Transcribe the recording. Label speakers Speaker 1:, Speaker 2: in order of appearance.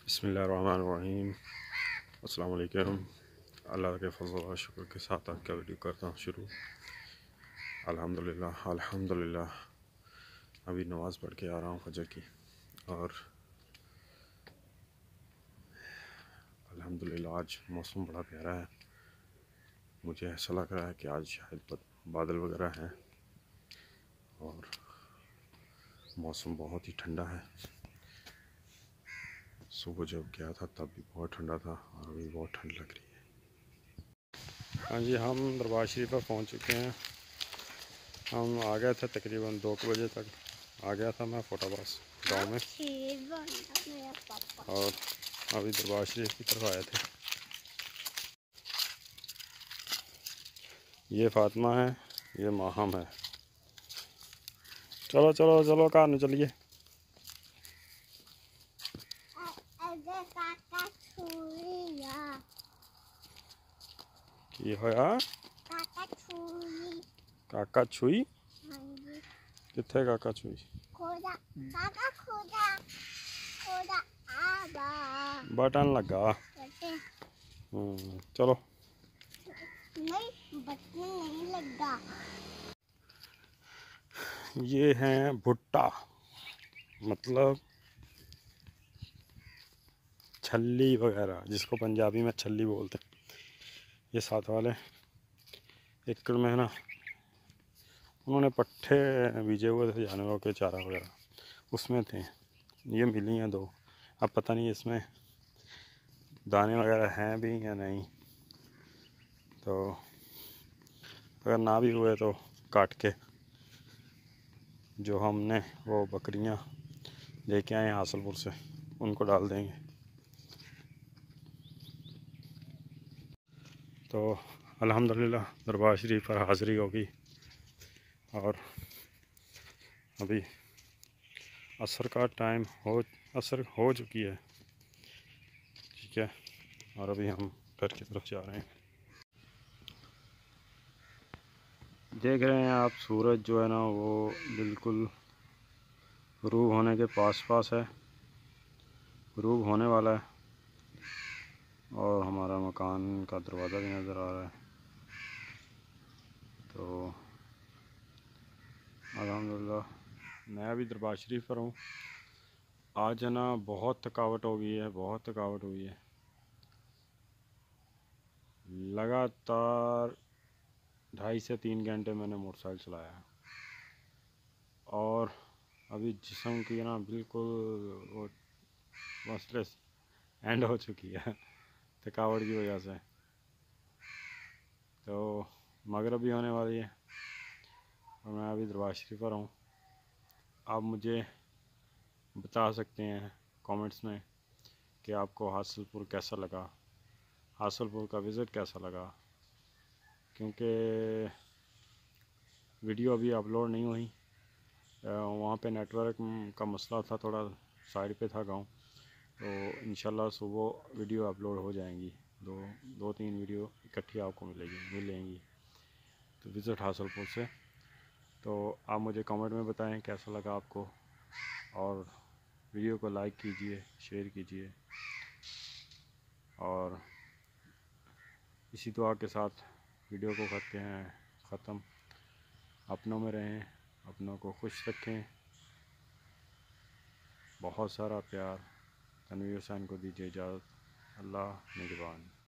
Speaker 1: बिस्मिल्लाहिर्रहमानिर्रहीम। अस्सलाम वालेकुम। अल्लाह के फज़ल और शुक्र के साथ आज का वीडियो करता हूँ शुरू। अल्हम्दुलिल्लाह अल्हम्दुलिल्लाह। अभी नमाज़ पढ़ के आ रहा हूँ फजर की, और अल्हम्दुलिल्लाह आज मौसम बड़ा प्यारा है। मुझे ऐसा लग रहा है कि आज शायद बादल वगैरह हैं और मौसम बहुत ही ठंडा है। सुबह जब गया था तब भी बहुत ठंडा था और अभी बहुत ठंड लग रही है। हाँ जी, हम दरबार शरीफ पर पहुँच चुके हैं। हम आ गए थे तकरीबन 2 बजे तक आ गया था मैं फोटाबास गांव में, और अभी दरबार शरीफ की तरफ आए थे। ये फातिमा है, ये माहम है। चलो चलो चलो कार न चलिए। की होया काका छुई किथे काका छुई बटन लगा। चलो
Speaker 2: नहीं, बटन नहीं लगा।
Speaker 1: ये हैं भुट्टा, मतलब छल्ली वगैरह, जिसको पंजाबी में छल्ली बोलते हैं। ये साथ वाले एकड़ में है ना, उन्होंने पट्ठे बीजे हुए थे जानवरों के चारा वगैरह, उसमें थे। ये मिली हैं 2। अब पता नहीं इसमें दाने वगैरह हैं भी या नहीं, तो अगर ना भी हुए तो काट के जो हमने वो बकरियां लेके आए हासलपुर से उनको डाल देंगे। तो अल्हम्दुलिल्लाह दरबार शरीफ पर हाज़िरी होगी, और अभी असर का टाइम असर हो चुकी है, ठीक है। और अभी हम घर की तरफ जा रहे हैं। देख रहे हैं आप, सूरज जो है ना वो बिल्कुल ग़ुरूब होने के पास है, ग़ुरूब होने वाला है। और हमारा मकान का दरवाज़ा भी नज़र आ रहा है। तो अल्हम्दुलिल्लाह मैं अभी दरबार शरीफ पर हूँ। आज है ना बहुत थकावट हो गई है, बहुत थकावट हुई है। लगातार 2.5 से 3 घंटे मैंने मोटरसाइकिल चलाया है, और अभी जिस्म की ना बिल्कुल वो मसले एंड हो चुकी है थकावट की वजह से। तो मगरिब भी होने वाली है और मैं अभी दरबार शरीफ पर हूँ। आप मुझे बता सकते हैं कमेंट्स में कि आपको हासलपुर कैसा लगा, हासलपुर का विज़िट कैसा लगा, क्योंकि वीडियो अभी अपलोड नहीं हुई। वहाँ पे नेटवर्क का मसला था, थोड़ा साइड पे था गांव। तो इंशाल्लाह सुबह वीडियो अपलोड हो जाएंगी। 2-3 वीडियो इकट्ठी आपको मिलेंगी। तो विज़िट हासलपुर से। तो आप मुझे कमेंट में बताएं कैसा लगा आपको, और वीडियो को लाइक कीजिए, शेयर कीजिए, और इसी दुआ के साथ वीडियो को करते हैं ख़त्म। अपनों में रहें, अपनों को खुश रखें, बहुत सारा प्यार। तनवीर हुसैन को दीजिए इजाज़त। अल्लाह निगहबान।